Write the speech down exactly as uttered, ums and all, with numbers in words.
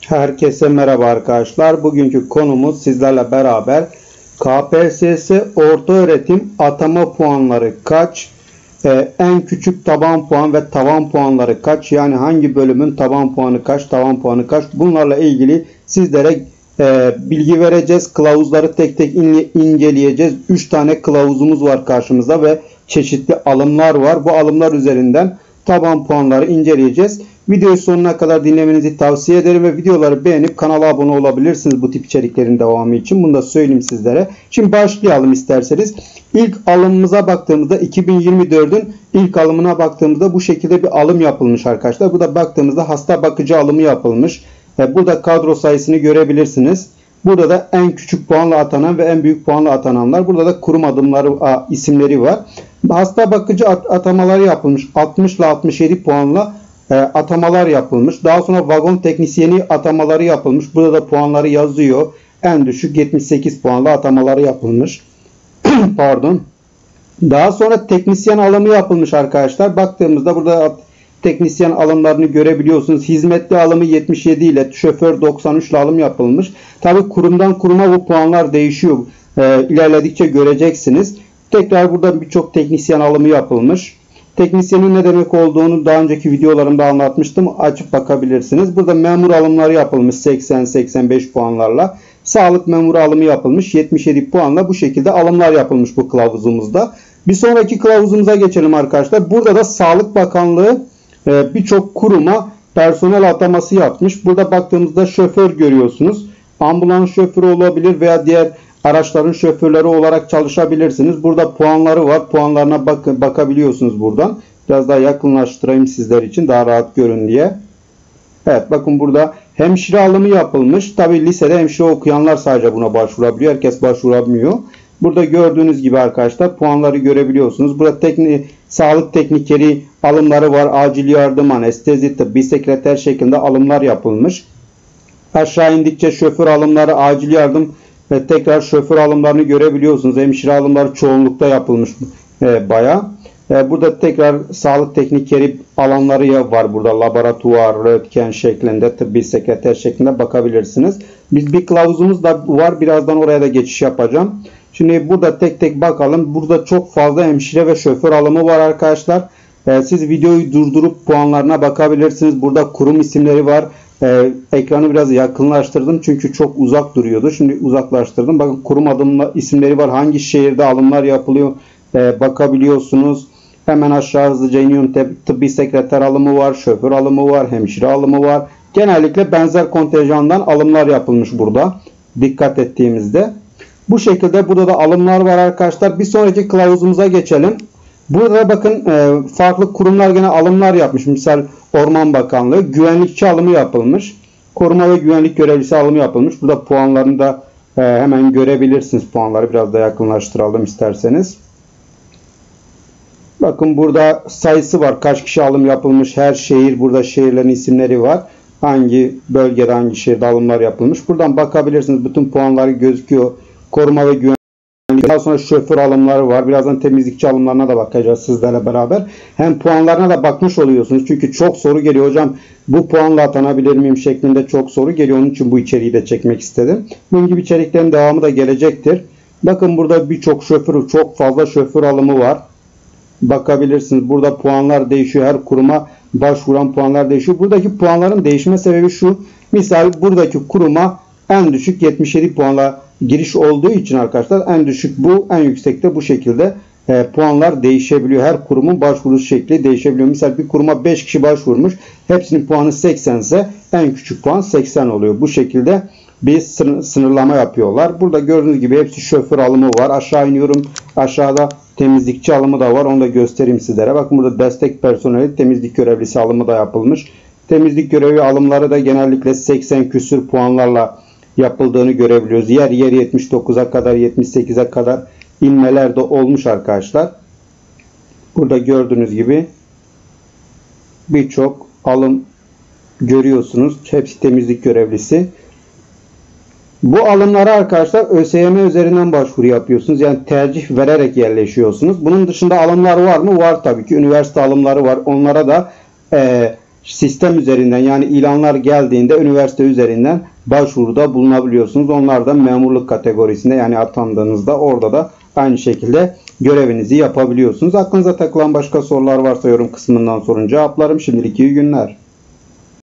Herkese merhaba arkadaşlar. Bugünkü konumuz sizlerle beraber K P S S ortaöğretim atama puanları kaç? Ee, en küçük taban puan ve tavan puanları kaç? Yani hangi bölümün taban puanı kaç, tavan puanı kaç? Bunlarla ilgili sizlere e, bilgi vereceğiz. Kılavuzları tek tek in inceleyeceğiz. üç tane kılavuzumuz var karşımızda ve çeşitli alımlar var. Bu alımlar üzerinden taban puanları inceleyeceğiz. Videoyu sonuna kadar dinlemenizi tavsiye ederim ve videoları beğenip kanala abone olabilirsiniz bu tip içeriklerin devamı için. Bunu da söyleyeyim sizlere. Şimdi başlayalım isterseniz. İlk alımımıza baktığımızda iki bin yirmi dördün ilk alımına baktığımızda bu şekilde bir alım yapılmış arkadaşlar. Burada baktığımızda hasta bakıcı alımı yapılmış. Burada kadro sayısını görebilirsiniz. Burada da en küçük puanla atanan ve en büyük puanla atananlar. Burada da kurum adımları a, isimleri var. Hasta bakıcı at atamaları yapılmış. altmış ile altmış yedi puanla e, atamalar yapılmış. Daha sonra vagon teknisyeni atamaları yapılmış. Burada da puanları yazıyor. En düşük yetmiş sekiz puanla atamaları yapılmış. Pardon. Daha sonra teknisyen alımı yapılmış arkadaşlar. Baktığımızda burada teknisyen alımlarını görebiliyorsunuz. Hizmetli alımı yetmiş yedi ile, şoför doksan üç ile alım yapılmış. Tabi kurumdan kuruma bu puanlar değişiyor. E, ilerledikçe göreceksiniz. Tekrar burada birçok teknisyen alımı yapılmış. Teknisyenin ne demek olduğunu daha önceki videolarımda anlatmıştım. Açıp bakabilirsiniz. Burada memur alımları yapılmış seksen seksen beş puanlarla. Sağlık memuru alımı yapılmış yetmiş yedi puanla. Bu şekilde alımlar yapılmış bu kılavuzumuzda. Bir sonraki kılavuzumuza geçelim arkadaşlar. Burada da Sağlık Bakanlığı birçok kuruma personel ataması yapmış. Burada baktığımızda şoför görüyorsunuz. Ambulans şoförü olabilir veya diğer araçların şoförleri olarak çalışabilirsiniz. Burada puanları var. Puanlarına bak bakabiliyorsunuz buradan. Biraz daha yakınlaştırayım sizler için daha rahat görün diye. Evet, bakın burada hemşire alımı yapılmış. Tabi lisede hemşire okuyanlar sadece buna başvurabiliyor. Herkes başvuramıyor. Burada gördüğünüz gibi arkadaşlar puanları görebiliyorsunuz. Burada teknik, sağlık teknikeri alımları var. Acil yardım, anestezi, tıbbi sekreter şeklinde alımlar yapılmış. Aşağı indikçe şoför alımları, acil yardım ve tekrar şoför alımlarını görebiliyorsunuz. Hemşire alımları çoğunlukta yapılmış e, bayağı. E, burada tekrar sağlık teknikeri alanları var. Burada laboratuvar, röntgen şeklinde, tıbbi sekreter şeklinde bakabilirsiniz. Biz bir kılavuzumuz da var. Birazdan oraya da geçiş yapacağım. Şimdi burada tek tek bakalım. Burada çok fazla hemşire ve şoför alımı var arkadaşlar. Ee, siz videoyu durdurup puanlarına bakabilirsiniz. Burada kurum isimleri var. Ee, ekranı biraz yakınlaştırdım çünkü çok uzak duruyordu. Şimdi uzaklaştırdım. Bakın kurum adımla isimleri var. Hangi şehirde alımlar yapılıyor ee, bakabiliyorsunuz. Hemen aşağı hızlıca iniyorum. Tıbbi sekreter alımı var. Şoför alımı var. Hemşire alımı var. Genellikle benzer kontenjandan alımlar yapılmış burada. Dikkat ettiğimizde. Bu şekilde burada da alımlar var arkadaşlar. Bir sonraki kılavuzumuza geçelim. Burada bakın farklı kurumlar gene alımlar yapmış. Misal Orman Bakanlığı güvenlikçi alımı yapılmış. Koruma ve güvenlik görevlisi alımı yapılmış. Burada puanlarını da hemen görebilirsiniz. Puanları biraz da yakınlaştıralım isterseniz. Bakın burada sayısı var. Kaç kişi alım yapılmış. Her şehir, burada şehirlerin isimleri var. Hangi bölgede hangi şehirde alımlar yapılmış. Buradan bakabilirsiniz. Bütün puanları gözüküyor. Koruma ve güvenlik. Daha sonra şoför alımları var. Birazdan temizlikçi alımlarına da bakacağız sizlerle beraber. Hem puanlarına da bakmış oluyorsunuz. Çünkü çok soru geliyor. Hocam bu puanla atanabilir miyim şeklinde çok soru geliyor. Onun için bu içeriği de çekmek istedim. Bunun gibi içeriklerin devamı da gelecektir. Bakın burada birçok şoför, çok fazla şoför alımı var. Bakabilirsiniz. Burada puanlar değişiyor. Her kuruma başvuran puanlar değişiyor. Buradaki puanların değişme sebebi şu. Misal buradaki kuruma en düşük yetmiş yedi puanla giriş olduğu için arkadaşlar en düşük bu, en yüksek de bu şekilde e, puanlar değişebiliyor. Her kurumun başvuruş şekli değişebiliyor. Misal bir kuruma beş kişi başvurmuş. Hepsinin puanı seksen ise en küçük puan seksen oluyor. Bu şekilde bir sınırlama yapıyorlar. Burada gördüğünüz gibi hepsi şoför alımı var. Aşağı iniyorum. Aşağıda temizlikçi alımı da var. Onu da göstereyim sizlere. Bakın burada destek personeli, temizlik görevlisi alımı da yapılmış. Temizlik görevi alımları da genellikle seksen küsür puanlarla yapıldığını görebiliyoruz. Yer yer yetmiş dokuza kadar, yetmiş sekize kadar inmeler de olmuş arkadaşlar. Burada gördüğünüz gibi birçok alım görüyorsunuz. Hepsi temizlik görevlisi. Bu alımlara arkadaşlar ÖSYM üzerinden başvuru yapıyorsunuz. Yani tercih vererek yerleşiyorsunuz. Bunun dışında alımlar var mı? Var tabii ki. Üniversite alımları var. Onlara da e, sistem üzerinden, yani ilanlar geldiğinde üniversite üzerinden başvuruda bulunabiliyorsunuz. Onlar da memurluk kategorisinde, yani atandığınızda orada da aynı şekilde görevinizi yapabiliyorsunuz. Aklınıza takılan başka sorular varsa yorum kısmından sorun cevaplarım. Şimdilik iyi günler.